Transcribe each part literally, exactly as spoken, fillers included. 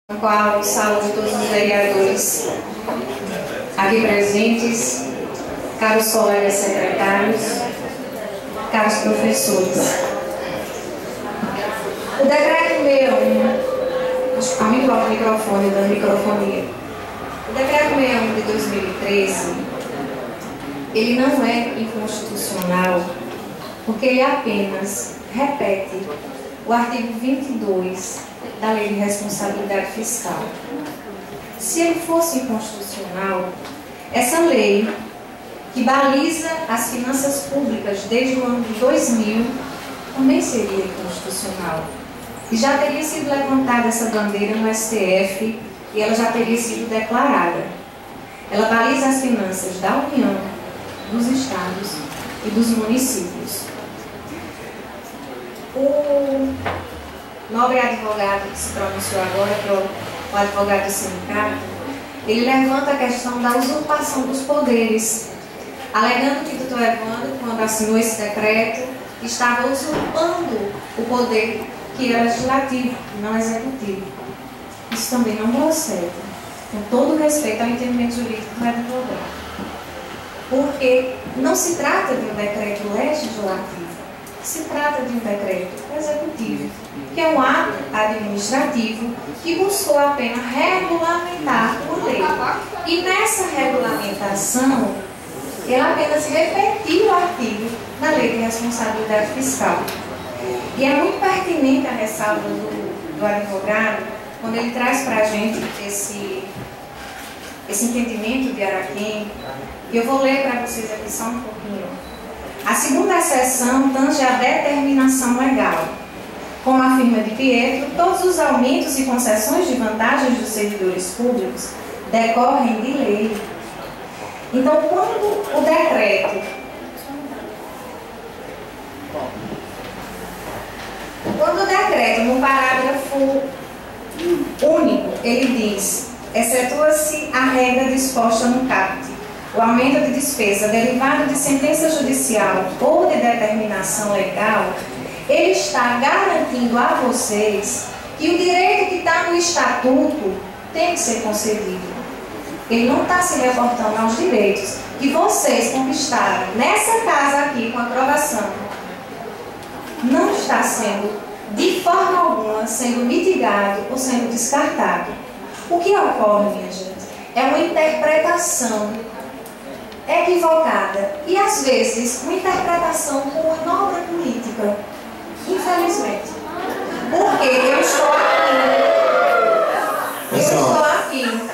no qual saúdo todos os vereadores aqui presentes, caros colegas secretários, caros professores. O decreto sessenta e um, aumenta o microfone da microfonia. O decreto sessenta e um de dois mil e treze, ele não é inconstitucional, porque ele apenas repete o artigo vinte e dois da Lei de Responsabilidade Fiscal. Se ele fosse inconstitucional, essa lei, que baliza as finanças públicas desde o ano de dois mil, também seria inconstitucional. E já teria sido levantada essa bandeira no S T F e ela já teria sido declarada. Ela baliza as finanças da União, dos estados e dos municípios. O nobre advogado que se pronunciou agora, que é o advogado do sindicato, ele levanta a questão da usurpação dos poderes, alegando que o doutor Evandro, quando assinou esse decreto, estava usurpando o poder que é legislativo, não executivo. Isso também não procede, com todo respeito ao entendimento jurídico do advogado. Porque não se trata de um decreto legislativo, se trata de um decreto executivo, que é um ato administrativo que buscou apenas regulamentar por lei. E nessa regulamentação, ele apenas repetiu o artigo da Lei de Responsabilidade Fiscal. E é muito pertinente a ressalva do, do advogado, quando ele traz para a gente esse, esse entendimento de Araquém, e eu vou ler para vocês aqui só um pouquinho. A segunda seção tange a determinação legal. Como afirma de Pietro, todos os aumentos e concessões de vantagens dos servidores públicos decorrem de lei. Então, quando o decreto, quando o decreto, no parágrafo único, ele diz, excetua-se a regra disposta no caput, o aumento de despesa derivado de sentença judicial ou de determinação legal, ele está garantindo a vocês que o direito que está no estatuto tem que ser concedido. Ele não está se reportando aos direitos que vocês conquistaram nessa casa aqui com aprovação. Não está sendo, de forma alguma, sendo mitigado ou sendo descartado. O que ocorre, minha gente, é uma interpretação equivocada e, às vezes, uma interpretação por manobra política. Infelizmente. Porque eu estou aqui. Eu estou aqui.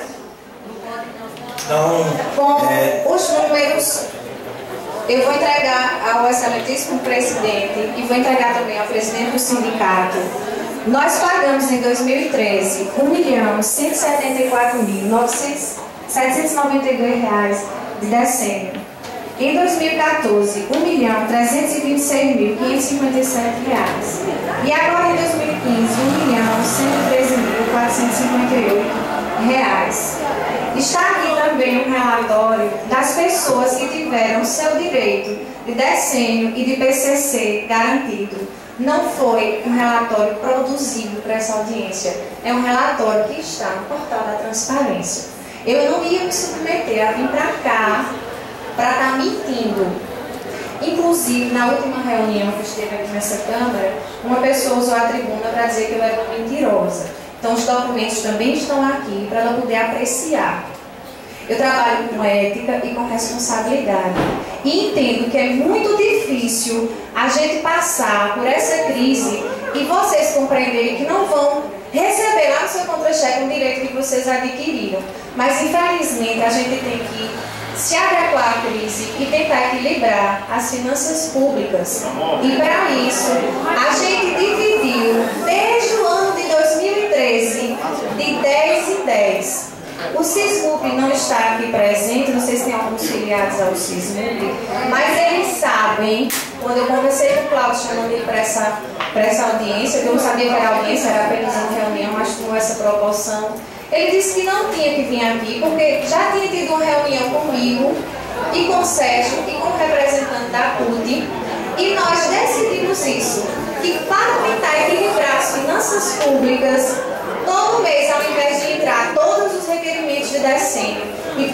Então, com é... os números, eu vou entregar ao excelentíssimo presidente e vou entregar também ao presidente do sindicato. Nós pagamos em dois mil e treze um milhão cento e setenta e quatro mil setecentos e noventa e dois reais de decênio. Em dois mil e quatorze, um milhão trezentos e vinte e seis mil quinhentos e cinquenta e sete reais. E agora em dois mil e quinze, um milhão cento e treze mil quatrocentos e cinquenta e oito reais. Está aqui também um relatório das pessoas que tiveram seu direito de decênio e de P C C garantido. Não foi um relatório produzido para essa audiência, é um relatório que está no portal da transparência. Eu não ia me submeter a vir para cá para estar mentindo. Inclusive, na última reunião que esteve aqui nessa Câmara, uma pessoa usou a tribuna para dizer que eu era uma mentirosa. Então, os documentos também estão aqui para ela poder apreciar. Eu trabalho com ética e com responsabilidade. E entendo que é muito difícil a gente passar por essa crise e vocês compreenderem que não vão receber lá no seu contra-cheque um direito que vocês adquiriram. Mas, infelizmente, a gente tem que se adequar à crise e tentar equilibrar as finanças públicas. E, para isso, a gente dividiu, desde o ano de dois mil e treze, de dez em dez. O SISMUP não está aqui presente, não sei se tem alguns filiados ao SISMUP, mas eles sabem, quando eu conversei com o Cláudio chamando ele para essa, para essa audiência, que eu não sabia que era audiência, era apenas uma reunião, mas com essa proporção, ele disse que não tinha que vir aqui, porque já tinha tido uma reunião comigo e com o Sérgio e com o representante da C U T, e nós decidimos isso, que para tentar equilibrar as finanças públicas, todo mês, ao invés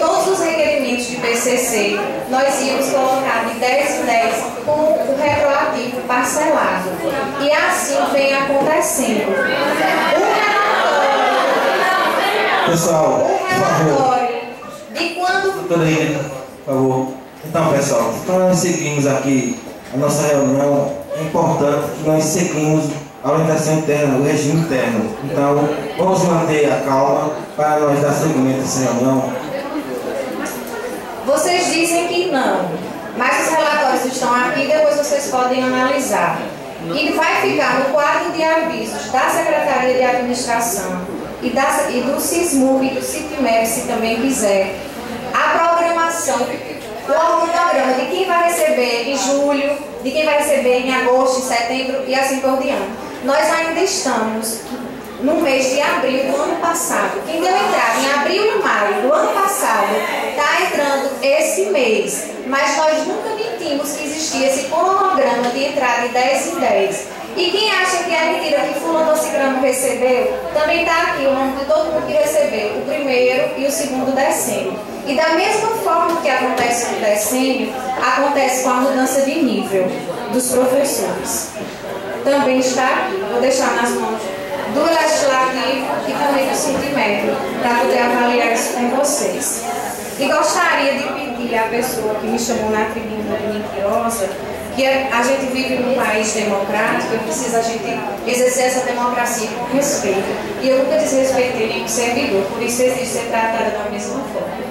todos os requerimentos de P C C, nós íamos colocar de dez em dez com o retroativo parcelado. E assim vem acontecendo. O relatório, Pessoal, o relatório de quando... doutora Irene, por favor. Então, pessoal, então nós seguimos aqui a nossa reunião. É importante que nós seguimos a orientação interna, o regime interno. Então, vamos manter a calma para nós dar seguimento a essa reunião. Vocês dizem que não, mas os relatórios estão aqui, depois vocês podem analisar. E vai ficar no quadro de avisos da Secretaria de Administração e, da, e do SISMUB e do CITMEP, se também quiser, a programação, o organograma de quem vai receber em julho, de quem vai receber em agosto, em setembro e assim por diante. Nós ainda estamos no mês de abril do ano passado. Quem deu entrada em abril e maio do ano passado está entrando esse mês. Mas nós nunca mentimos que existia esse cronograma de entrada de dez em dez. E quem acha que é mentira que fulano ou ciclano recebeu, também está aqui o nome de todo mundo que recebeu, o primeiro e o segundo decênio. E da mesma forma que acontece com o decênio, acontece com a mudança de nível dos professores. Também está aqui, vou deixar nas mãos do Legislativo e também do CITMEP, para poder avaliar isso com vocês. E gostaria de pedir à pessoa que me chamou na tribuna de mentirosa, que a gente vive num país democrático e precisa a gente exercer essa democracia com respeito. E eu nunca desrespeitei nenhum servidor, por isso existe ser tratada da mesma forma.